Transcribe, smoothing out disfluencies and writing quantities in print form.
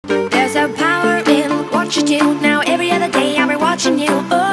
There's a power in what you do. Now every other day I'll be watching you. Oh.